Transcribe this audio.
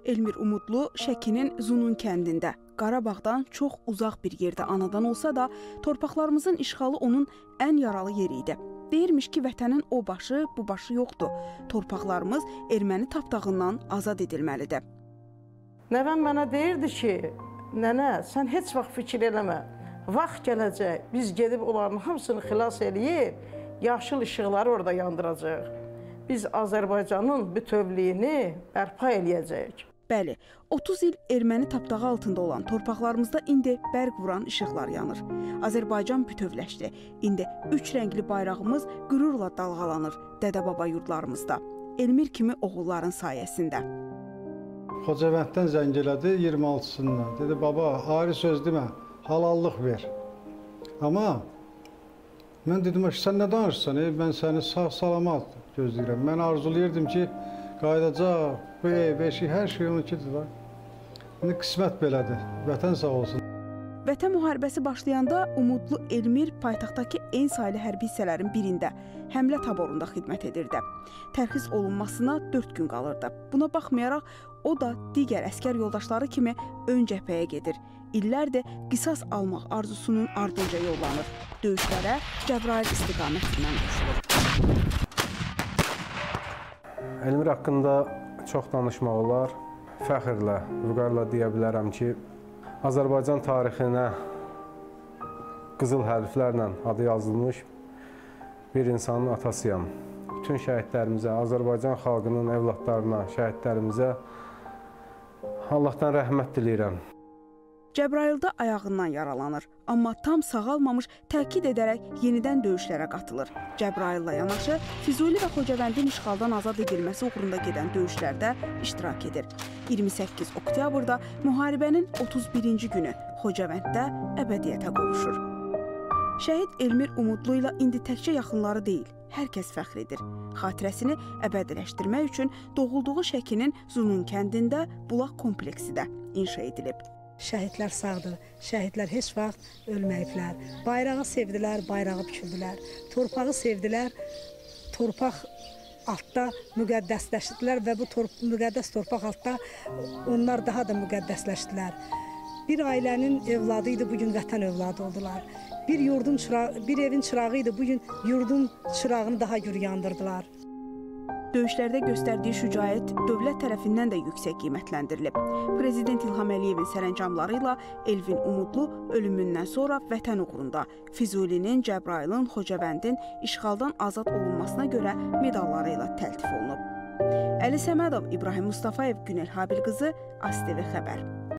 Elmir Umudlu Şəkinin Zunun kəndində, Qarabağdan çox uzaq bir yerdə anadan olsa da, torpaqlarımızın işğalı onun ən yaralı yeri idi. Deyirmiş ki, vətənin o başı, bu başı yoxdur. Torpaqlarımız erməni tapdağından azad edilməlidir. Nəvəm mənə deyirdi ki, nənə, sən heç vaxt fikir eləmə. Vaxt gələcək, biz gedib onların hamısını xilas eləyib, yaşıl işıqları orada yandıracaq. Biz Azərbaycanın bütövlüyünü bərpa eləyəcəyik. Bəli, 30 il erməni tapdağı altında olan torpaqlarımızda indi bərq vuran işıqlar yanır. Azərbaycan bütövləşdi. İndi 3 rəngli bayrağımız qürurla dalğalanır dədə-baba yurdlarımızda. Elmir kimi oğulların sayəsində. Xocavənddən zəng elədi 26-sından. Dedi, baba, ayrı söz demə, halallıq ver. Amma mən dedim, sən nə danışırsan? Mən səni sağ-salamat gözləyirəm. Mən arzulayırdım ki, qayıdacaq, bu ev, eşik, hər şey onunkidir. İndi qismət belədir, vətən sağ olsun. Vətən müharibəsi başlayanda Umudlu Elmir paytaxtdakı en saylı hərbi hissələrin birində, həmlə taborunda xidmət edirdi. Tərxis olunmasına 4 gün qalırdı. Buna baxmayaraq, o da digər əskər yoldaşları kimi ön cəbhəyə gedir. İllərdir qisas almaq arzusunun ardınca yollanır. Döyüşlərə Cəbrayıl istiqamətindən qoşulur. Elmir haqqında çox danışmaq olar. Fəxrlə, vüqarla deyə bilərəm ki, Azərbaycan tarixinə qızıl hərflərlə adı yazılmış bir insanın atasıyam. Bütün şəhidlərimizə, Azərbaycan xalqının evlatlarına, şəhidlərimizə Allahdan rəhmət diləyirəm. Cəbrayılda ayağından yaralanır, amma tam sağalmamış təkid edərək yenidən döyüşlərə qatılır. Cəbrayılla yanaşı Füzuli və Xocavəndin işğaldan azad edilməsi uğrunda gedən döyüşlərdə iştirak edir. 28 oktyabrda müharibənin 31-ci günü Xocavənddə əbədiyyətə qovuşur. Şəhid Elmir Umudlu ilə indi təkcə yaxınları deyil, hər kəs fəxr edir. Xatirəsini əbədiləşdirmək üçün doğulduğu Şəkinin Zunun kəndində bulaq kompleksi də inşa edilib. Şəhidlər sağdır, şəhidlər heç vaxt ölməyiblər. Bayrağı sevdilər, bayrağı büküldülər. Torpağı sevdilər, torpaq altda müqəddəsləşdilər və bu müqəddəs torpaq altda onlar daha da müqəddəsləşdilər. Bir ailənin evladı idi, bugün vətən evladı oldular. Bir evin çırağı idi, bugün yurdun çırağını daha gür yandırdılar. Döyüşlərdə göstərdiyi şücaət dövlət tərəfindən də yüksək qiymətləndirilib. Prezident İlham Əliyevin sərəncamları ilə Elvin Umudlu ölümündən sonra vətən uğrunda Füzulinin, Cəbrayılın, Xocavəndin işğaldan azad olunmasına görə medalları ilə təltif olunub. Əli Səmədov, İbrahim Mustafayev, Günel Habil qızı, ASTV xəbər.